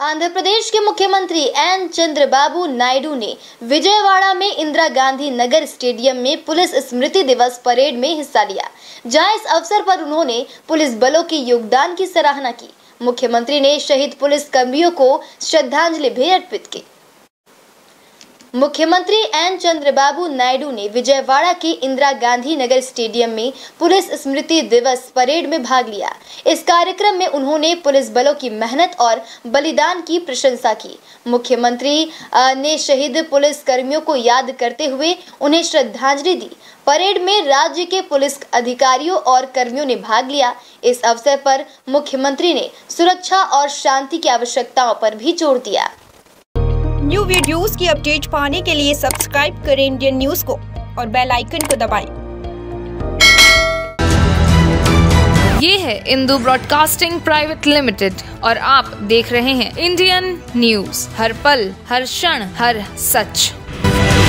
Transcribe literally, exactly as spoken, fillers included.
आंध्र प्रदेश के मुख्यमंत्री एन चंद्रबाबू नायडू ने विजयवाड़ा में इंदिरा गांधी नगर स्टेडियम में पुलिस स्मृति दिवस परेड में हिस्सा लिया, जहां इस अवसर पर उन्होंने पुलिस बलों के योगदान की सराहना की। मुख्यमंत्री ने शहीद पुलिस कर्मियों को श्रद्धांजलि भी अर्पित की। मुख्यमंत्री एन चंद्रबाबू नायडू ने विजयवाड़ा के इंदिरा गांधी नगर स्टेडियम में पुलिस स्मृति दिवस परेड में भाग लिया। इस कार्यक्रम में उन्होंने पुलिस बलों की मेहनत और बलिदान की प्रशंसा की। मुख्यमंत्री ने शहीद पुलिस कर्मियों को याद करते हुए उन्हें श्रद्धांजलि दी। परेड में राज्य के पुलिस अधिकारियों और कर्मियों ने भाग लिया। इस अवसर पर मुख्यमंत्री ने सुरक्षा और शांति की आवश्यकताओं पर भी जोर दिया। न्यू वीडियोस की अपडेट पाने के लिए सब्सक्राइब करें इंडियन न्यूज को और बेल आइकन को दबाएं। ये है इंदू ब्रॉडकास्टिंग प्राइवेट लिमिटेड और आप देख रहे हैं इंडियन न्यूज, हर पल, हर क्षण, हर सच।